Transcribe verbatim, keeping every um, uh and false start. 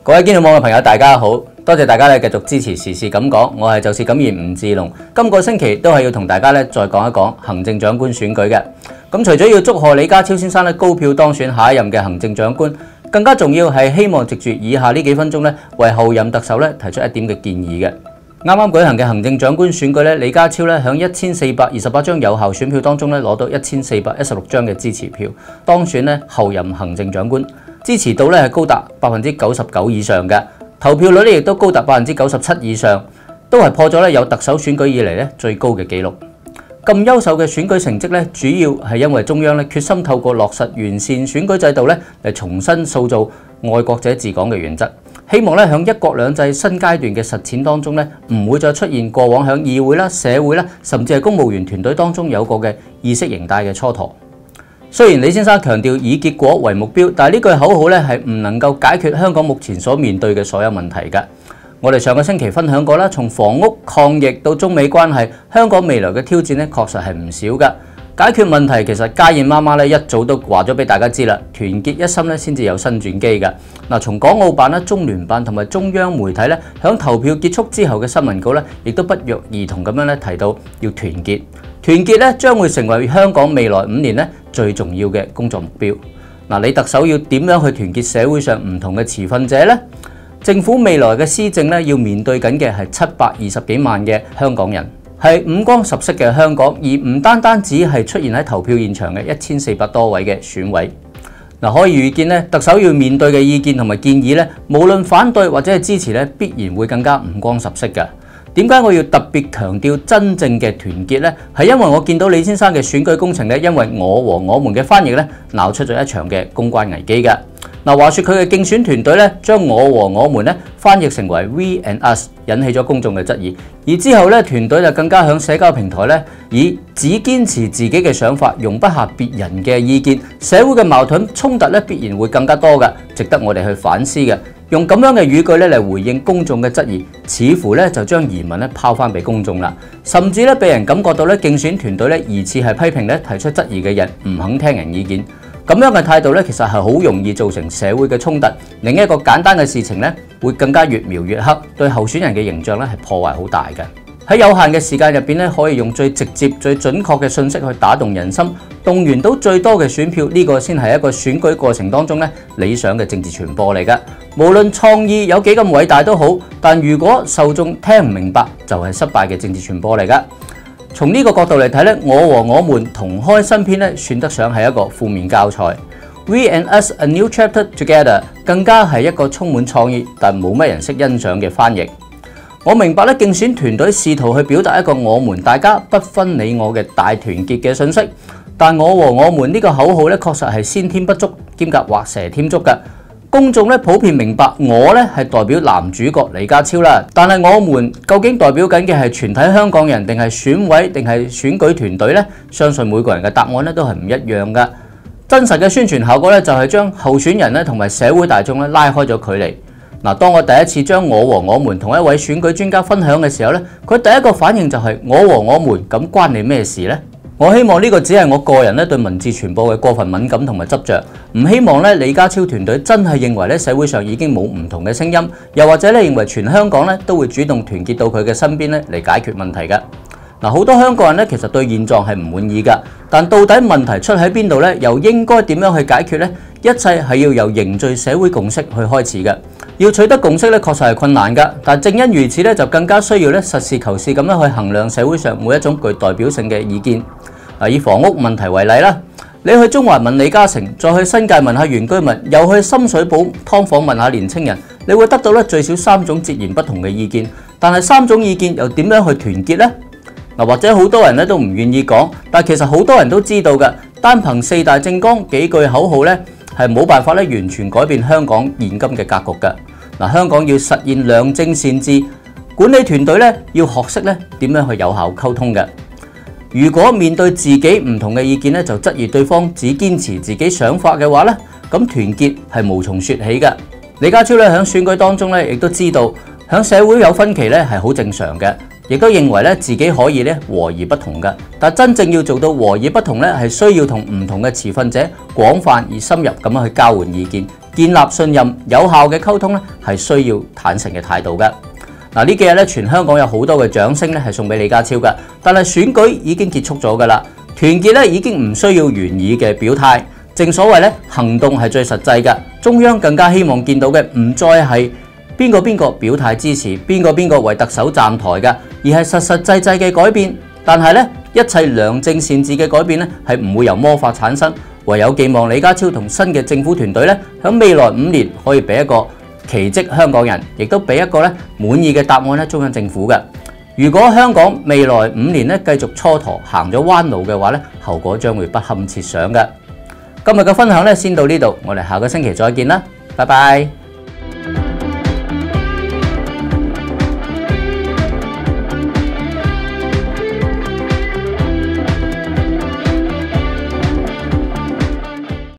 各位觀眾網嘅朋友，大家好，多謝大家咧繼續支持時事咁講，我係就是咁言吳志龍。今個星期都係要同大家咧再講一講行政長官選舉嘅。咁除咗要祝賀李家超先生咧高票當選下一任嘅行政長官，更加重要係希望藉住以下呢幾分鐘咧，為後任特首咧提出一點嘅建議嘅。啱啱舉行嘅行政長官選舉咧，李家超咧響一千四百二十八張有效選票當中咧攞到一千四百一十六張嘅支持票，當選咧後任行政長官。支持度咧係高達百分之九十九以上嘅，投票率咧亦都高達百分之九十七以上，都係破咗咧有特首選舉以嚟咧最高嘅紀錄。咁優秀嘅選舉成績咧，主要係因為中央咧決心透過落實完善選舉制度咧嚟重新塑造愛國者治港嘅原則，希望咧響一國兩制新階段嘅實踐當中咧，唔會再出現過往響議會啦、社會啦，甚至係公務員團隊當中有過嘅意識形態嘅蹉跎。雖然李先生強調以結果為目標，但係呢句口號咧係唔能夠解決香港目前所面對嘅所有問題㗎。我哋上個星期分享過啦，從房屋、抗疫到中美關係，香港未來嘅挑戰咧確實係唔少㗎。解決問題其實家燕媽媽咧一早都話咗俾大家知啦，團結一心咧先至有新轉機㗎。嗱，從港澳辦啦、中聯辦同埋中央媒體咧，響投票結束之後嘅新聞稿咧，亦都不約而同咁樣咧提到要團結。團結咧將會成為香港未來五年咧最重要嘅工作目標。嗱，你特首要點樣去團結社會上唔同嘅持份者呢？政府未來嘅施政咧要面對緊嘅係七百二十幾萬嘅香港人，係五光十色嘅香港，而唔單單只係出現喺投票現場嘅一千四百多位嘅選委。嗱，可以預見咧，特首要面對嘅意見同埋建議咧，無論反對或者係支持咧，必然會更加五光十色嘅。點解我要特別強調真正嘅團結呢？係因為我見到李先生嘅選舉工程咧，因為我和我們嘅翻譯咧，鬧出咗一場嘅公關危機嘅。嗱，話說佢嘅競選團隊咧，將我和我們咧翻譯成為 We and Us， 引起咗公眾嘅質疑。而之後咧，團隊就更加響社交平台咧，以只堅持自己嘅想法，容不下別人嘅意見，社會嘅矛盾衝突咧必然會更加多嘅，值得我哋去反思嘅。用咁樣嘅語句咧嚟回應公眾嘅質疑，似乎咧就將疑問咧拋翻俾公眾啦，甚至咧俾人感覺到咧競選團隊咧疑似係批評咧提出質疑嘅人唔肯聽人意見。咁樣嘅態度咧，其實係好容易造成社會嘅衝突。另一個簡單嘅事情咧，會更加越描越黑，對候選人嘅形象咧係破壞好大嘅。喺有限嘅時間入邊咧，可以用最直接、最準確嘅信息去打動人心，動員到最多嘅選票，呢個先係一個選舉過程當中咧理想嘅政治傳播嚟㗎。無論創意有幾咁偉大都好，但如果受眾聽唔明白，就係失敗嘅政治傳播嚟㗎。從呢個角度嚟睇咧，我和我們同開新篇咧，算得上係一個負面教材。We and Us a new chapter together 更加係一個充滿創意但冇乜人識欣賞嘅翻譯。我明白咧，競選團隊試圖去表達一個我們大家不分你我嘅大團結嘅信息，但我和我們呢個口號咧，確實係先天不足兼夾畫蛇添足嘅。公眾咧普遍明白我咧係代表男主角李家超啦，但係我們究竟代表緊嘅係全體香港人，定係選委，定係選舉團隊呢？相信每個人嘅答案咧都係唔一樣噶。真實嘅宣傳效果咧就係將候選人咧同埋社會大眾咧拉開咗距離。嗱，當我第一次將我和我們同一位選舉專家分享嘅時候咧，佢第一個反應就係我和我們咁關你咩事呢？我希望呢個只係我個人咧對文字傳播嘅過分敏感同埋執着，唔希望咧李家超團隊真係認為咧社會上已經冇唔同嘅聲音，又或者咧認為全香港咧都會主動團結到佢嘅身邊咧嚟解決問題㗎。嗱，好多香港人咧其實對現狀係唔滿意㗎，但到底問題出喺邊度咧？又應該點樣去解決呢？一切係要由凝聚社會共識去開始嘅。要取得共識咧，確實係困難㗎，但正因如此咧，就更加需要咧實事求是咁樣去衡量社會上每一種具代表性嘅意見。嗱，以房屋問題為例啦，你去中環問李嘉誠，再去新界問下原居民，又去深水埗劏房問下年青人，你會得到咧最少三種截然不同嘅意見。但係三種意見又點樣去團結呢？嗱，或者好多人咧都唔願意講，但其實好多人都知道嘅，單憑四大政綱幾句口號咧，係冇辦法咧完全改變香港現今嘅格局嘅。嗱，香港要實現良政善治，管理團隊咧要學識咧點樣去有效溝通嘅。如果面對自己唔同嘅意見咧，就質疑對方只堅持自己想法嘅話咧，咁團結係無從說起嘅。李家超咧喺選舉當中咧，亦都知道喺社會有分歧咧係好正常嘅， 亦都認為咧自己可以咧和而不同嘅。但真正要做到和而不同咧，係需要同唔同嘅持份者廣泛而深入咁樣去交換意見，建立信任，有效嘅溝通咧係需要坦誠嘅態度嘅。嗱，呢幾日咧，全香港有好多嘅掌聲咧係送俾李家超嘅，但係選舉已經結束咗㗎啦，團結咧已經唔需要言語嘅表態。正所謂咧，行動係最實際嘅。中央更加希望見到嘅唔再係邊個邊個表態支持，邊個邊個為特首站台嘅，而係實實際際嘅改變。但係咧，一切良政善治嘅改變咧係唔會由魔法產生，唯有寄望李家超同新嘅政府團隊咧，喺未來五年可以俾一個奇蹟香港人，亦都俾一個咧滿意嘅答案咧中央政府嘅。如果香港未來五年咧繼續蹉跎行咗彎路嘅話咧，後果將會不堪設想嘅。今日嘅分享咧先到呢度，我哋下個星期再見啦，拜拜。